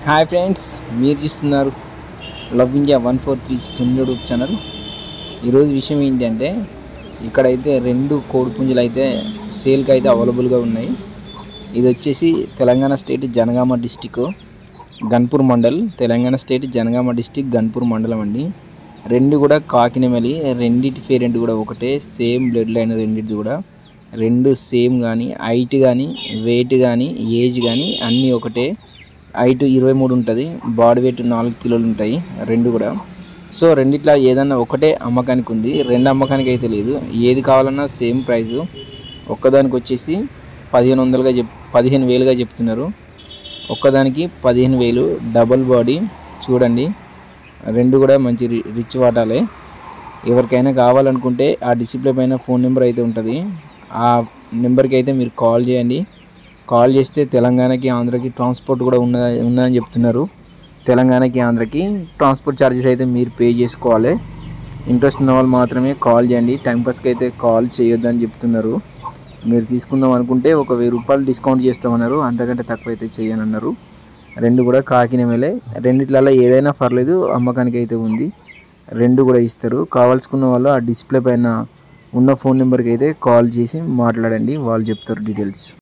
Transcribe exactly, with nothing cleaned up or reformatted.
Hi friends, మీరు చూస్తున్నారు love India one four three సున్ యూట్యూబ్ ఛానల్. ఈరోజు విషయం ఏంటంటే, ఇక్కడైతే రెండు కోడిపుంజులు అయితే సేల్కి అయితే అవైలబుల్గా ఉన్నాయి. ఇది వచ్చేసి Telangana state Janagama district Ghanpur mandal, Telangana state Janagama district Ghanpur మండలం అండి. రెండు కూడా కాకినెమలి, రెండింటి పేరెంట్ కూడా ఒకటే, సేమ్ బ్లడ్ లైన్ రెండింటి కూడా. రెండు సేమ్ కానీ హైట్ కానీ వెయిట్ కానీ ఏజ్ కానీ అన్నీ ఒకటే. హైట్ ఇరవై మూడు ఉంటుంది, బాడీ వెయిట్ నాలుగు కిలోలు ఉంటాయి రెండు కూడా. సో రెండిట్లా ఏదన్నా ఒకటే అమ్మకానికి ఉంది, రెండు అమ్మకానికి అయితే లేదు. ఏది కావాలన్నా సేమ్ ప్రైజు. ఒక్కదానికి వచ్చేసి పదిహేను వందలుగా చెప్ పదిహేను వేలుగా చెప్తున్నారు. ఒక్కదానికి పదిహేను వేలు. డబల్ బాడీ చూడండి, రెండు కూడా మంచి రిచ్ వాటాలే. ఎవరికైనా కావాలనుకుంటే ఆ డిస్ప్లే పైన ఫోన్ నెంబర్ అయితే ఉంటుంది, ఆ నెంబర్కి అయితే మీరు కాల్ చేయండి. కాల్ చేస్తే తెలంగాణకి ఆంధ్రకి ట్రాన్స్పోర్ట్ కూడా ఉన్న ఉన్నదని చెప్తున్నారు. తెలంగాణకి ఆంధ్రకి ట్రాన్స్పోర్ట్ ఛార్జెస్ అయితే మీరు పే చేసుకోవాలి. ఇంట్రెస్ట్ ఉన్న వాళ్ళు మాత్రమే కాల్ చేయండి, టైంపాస్కి అయితే కాల్ చేయొద్దని చెప్తున్నారు. మీరు తీసుకుందాం అనుకుంటే ఒక వెయ్యి రూపాయలు డిస్కౌంట్ చేస్తామన్నారు, అంతకంటే తక్కువ అయితే చేయనన్నారు. రెండు కూడా కాకినెమలే, రెండిట్లలో ఏదైనా పర్లేదు, అమ్మకానికి అయితే ఉంది. రెండు కూడా ఇస్తారు. కావాల్సుకున్న వాళ్ళు ఆ డిస్ప్లే పైన ఉన్న ఫోన్ నెంబర్కి అయితే కాల్ చేసి మాట్లాడండి, వాళ్ళు చెప్తారు డీటెయిల్స్.